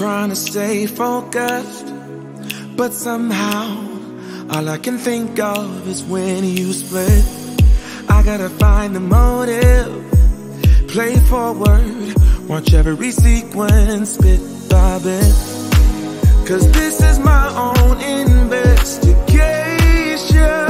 trying to stay focused, but somehow all I can think of is when you split. I gotta find the motive, play forward, watch every sequence bit by bit, 'cause this is my own investigation.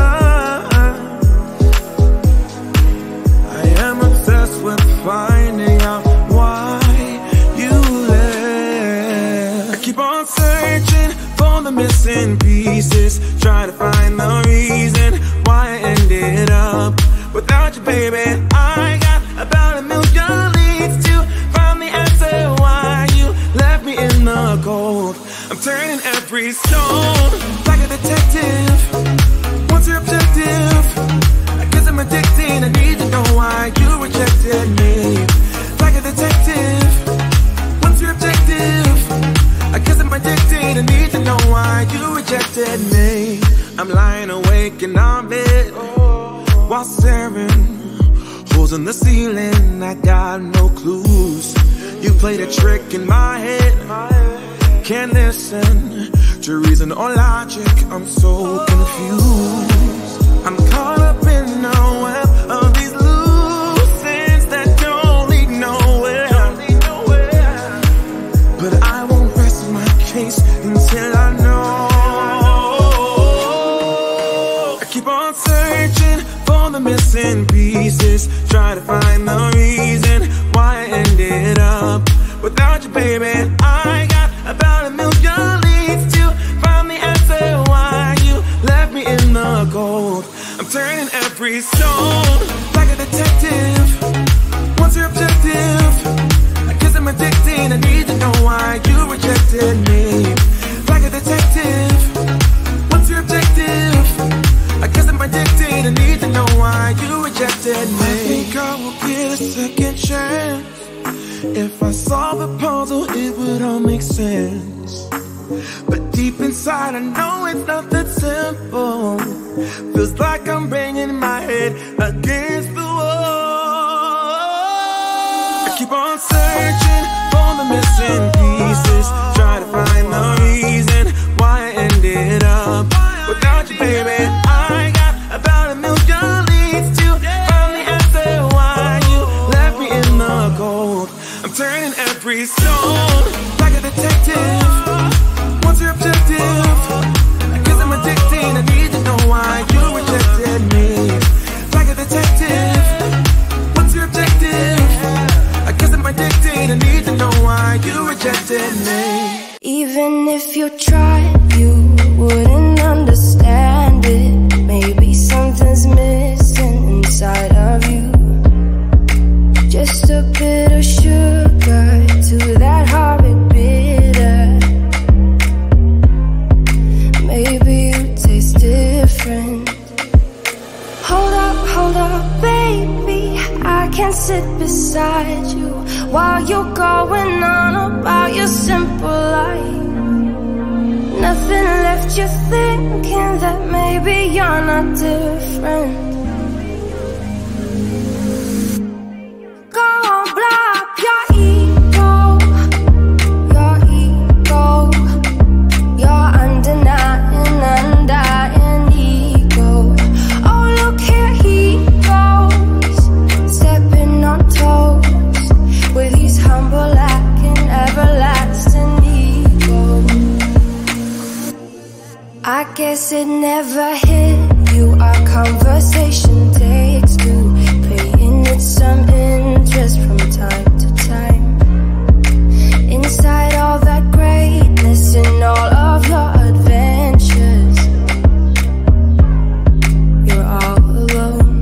I am obsessed with finding out why you left. I keep on searching for the missing pieces, try to find the reason why I ended up without you, baby. I got about a million leads to find the answer why you left me in the cold. I'm turning every stone like a detective. What's your objective? I guess I'm addicted. I need to know why you rejected me. Like a detective. What's your objective? I guess I'm addicted. I need to know why you rejected me. I'm lying awake in our bed while staring holes in the ceiling. I got no clues. You played a trick in my head. Can't listen to reason or logic. I'm so confused. I'm caught up in the web of these loose ends that don't lead nowhere. But I won't rest my case until I know. I keep on searching for the missing pieces, try to find the reason why I ended up without you, baby. I got about a million leads to find the answer why you left me in the cold. I'm turning every stone like a detective. What's your objective? I guess I'm addicted. I need to know why you rejected me. Like a detective. What's your objective? I guess I'm addicted. I need to know why you rejected me. I think I will get a second chance. If I solve the puzzle, it would all make sense. But deep inside, I know it's not that simple. Feels like I'm banging my head against the wall. I keep on searching for the missing pieces, try to find the reason why I ended up without you, baby. I got about a million leads to find the answer why you left me in the cold. I'm turning every stone like a detective. What's your objective? I guess I'm addicted. I need to know why you rejected me. Like a detective. What's your objective? I guess I'm addicted. I need to know why you rejected me. Even if you tried, you wouldn't understand it. Maybe something's missing inside of you. Just a bit of sugar to that horrid bitter. Maybe you taste different. Hold up, baby. I can't sit beside you while you're going on about your simple life. Nothing left you thinking that maybe you're not different. I guess it never hit you. Our conversation takes two, paying it some interest from time to time. Inside all that greatness and all of your adventures, you're all alone.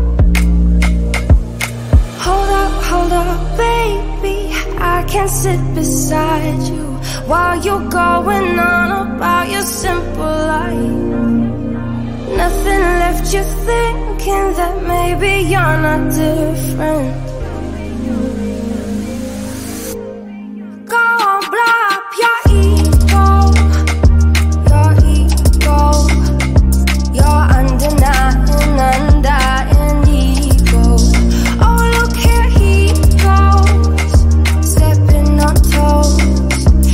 Hold up, baby. I can't sit beside you while you're going on about your simple life. Nothing left you thinking that maybe you're not different. Go on, blow up your ego. Your ego. Your undying ego. Oh, look here he goes, stepping on toes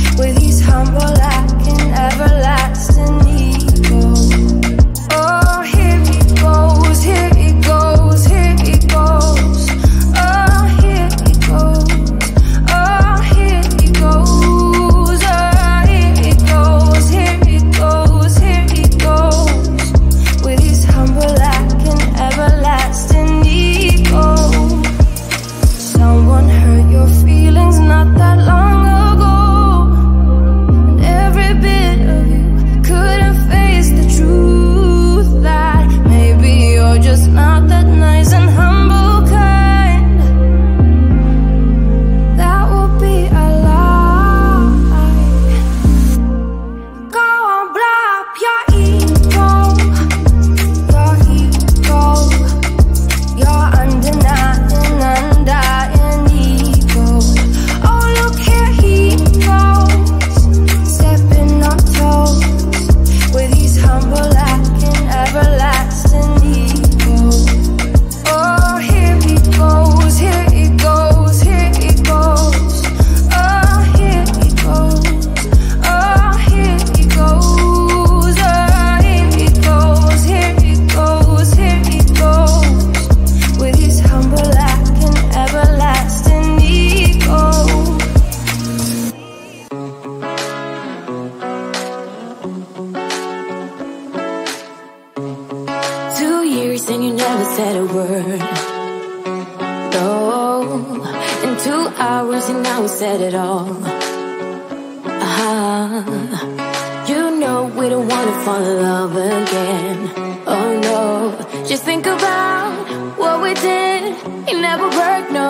2 years and you never said a word. No, in 2 hours and now we said it all. You know we don't wanna fall in love again. Oh no, just think about what we did. It never worked, no.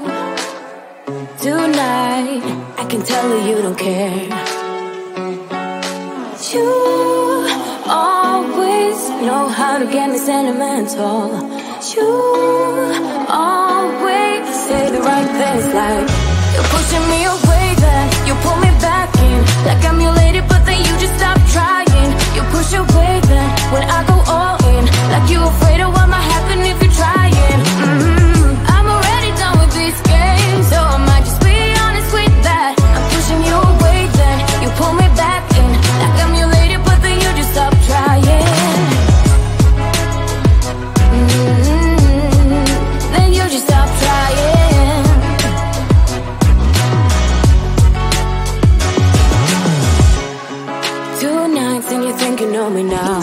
Tonight, I can tell that you don't care. You always know how to get me sentimental. You always say the right things, like you're pushing me away, then you pull me back in. Like I'm your lady, but then you just stop trying. You push away, then when I go all in. Like you afraid of what might happen if you're trying. I'm already done with these games, so I might just be honest with that. I'm pushing you away, then you pull me back in. Like I'm your lady, but then you just stop trying. Then you just stop trying. 2 nights and you think you know me now.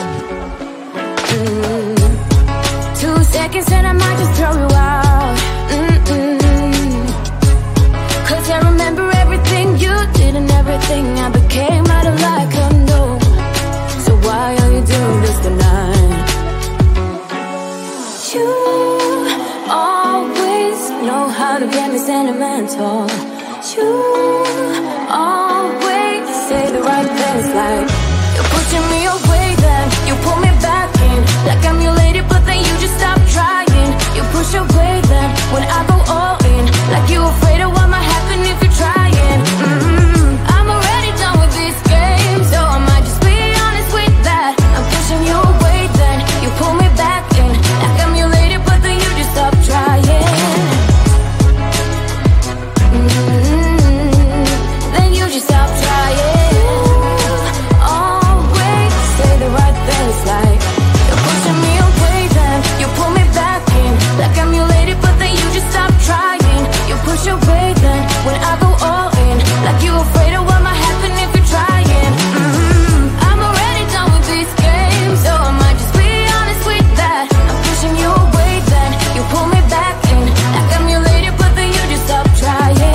2 seconds and I might just throw you out. Cause I remember everything you did and everything I became out of like a no. So why are you doing this tonight? You always know how to get me sentimental. You always say the right things, like you're pushing me away, then you pull me back in. Like I'm your lady, but then you just stop trying. You push away, then when I go all in. Like you afraid of what might happen if you're trying. I'm already done with this game, so I might just be honest with that. I'm pushing you away, then you pull me back in. Like I'm your lady, but then you just stop trying. Then you just stop trying. Always say the right things, like you're pushing me away, then you pull me back in. Like I'm your lady, but then you just stop trying. You push away, then when I go all in. Like you afraid of what might happen if you're trying. I'm already done with these games, so I might just be honest with that. I'm pushing you away, then you pull me back in. Like I'm your lady, but then you just stop trying.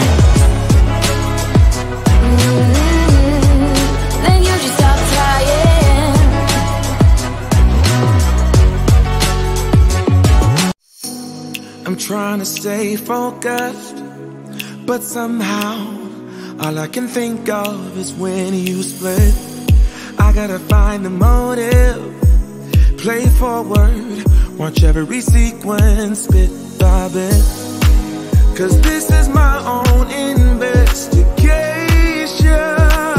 Then you just stop trying. I'm trying to stay focused, but somehow all I can think of is when you split. I gotta find the motive, play forward, watch every sequence bit by bit. Cause this is my own investigation.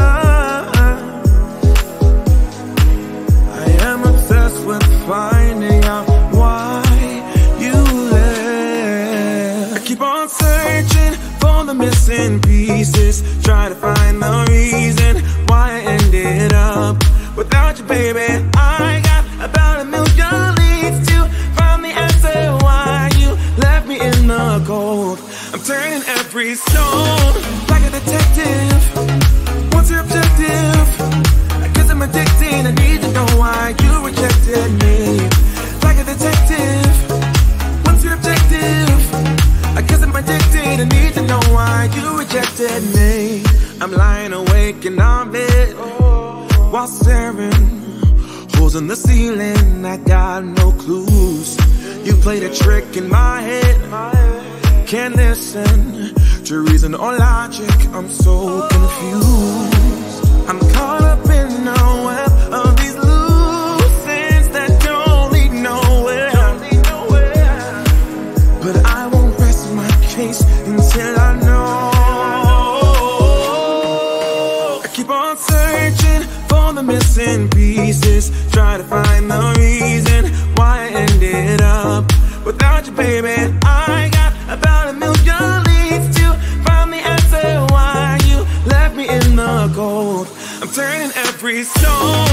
I am obsessed with finding out why you left. I keep on searching for the missing pieces, try to find the reason why I ended up without you, baby. I got about 1 million leads to find the answer why you left me in the cold. I'm turning every stone like a detective. What's your objective? I guess I'm addicted. I need to know why you rejected me. Like a detective. What's your objective? I guess I'm addicted. I need to know why you rejected me. I'm lying awake in our bed while staring holes in the ceiling. I got no clues. You played a trick in my head. Can't listen to reason or logic. I'm so confused. I'm caught up in a web of these loose ends that don't lead nowhere. But I won't rest my case until I know. I keep on searching for the missing pieces, try to find the reason why I ended up without you, baby. I got about 1 million leads to find the answer why you left me in the cold. I'm turning every stone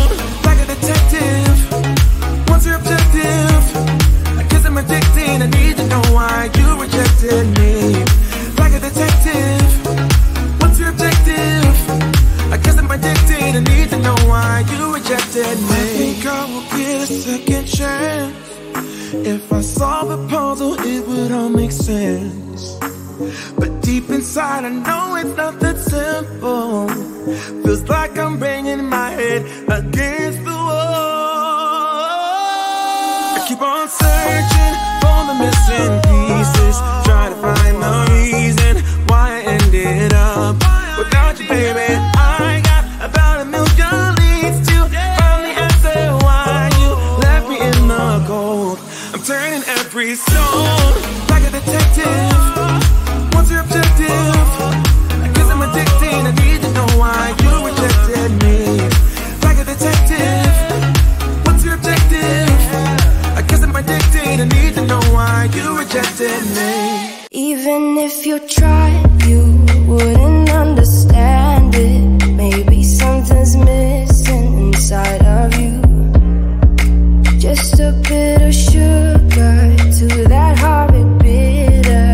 second chance. If I solve the puzzle, it would all make sense. But deep inside, I know it's not that simple. Feels like I'm banging my head against the wall. I keep on searching for the missing pieces, trying to find the reason why I ended up without you, baby. I got about a million leads to find the answer why you left me in the cold. I'm turning every stone like a detective. What's your objective? I guess I'm addicted. I need to know why you rejected me. Like a detective. What's your objective? I guess I'm addicted. I need to know why you rejected me. Even if you tried, you wouldn't understand it. Maybe something's missing inside of you. Just a bit of sugar to that horrid bitter.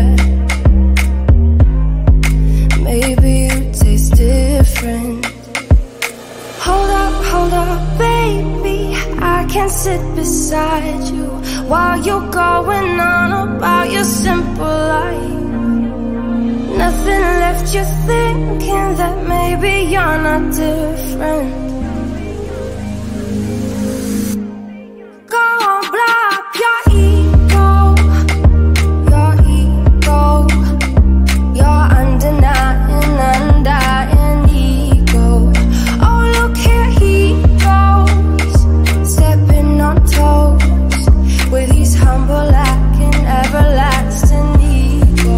Maybe you taste different. Hold up, baby, I can't sit beside you while you're going on about your simple life. Nothing left you thinking that maybe you're not different. Go on, blow up your ego. Your ego. Your undying ego. Oh, look here he goes, stepping on toes with his humble and everlasting ego.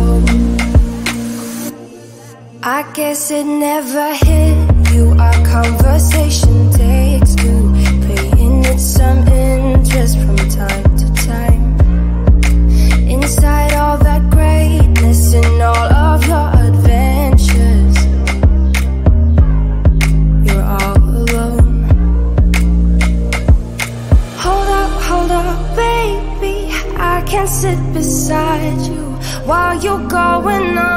I guess it never hit you. Our conversation takes two, paying it some interest from time to time. Inside all that greatness and all of your adventures, you're all alone. Hold up, baby, I can't sit beside you while you're going on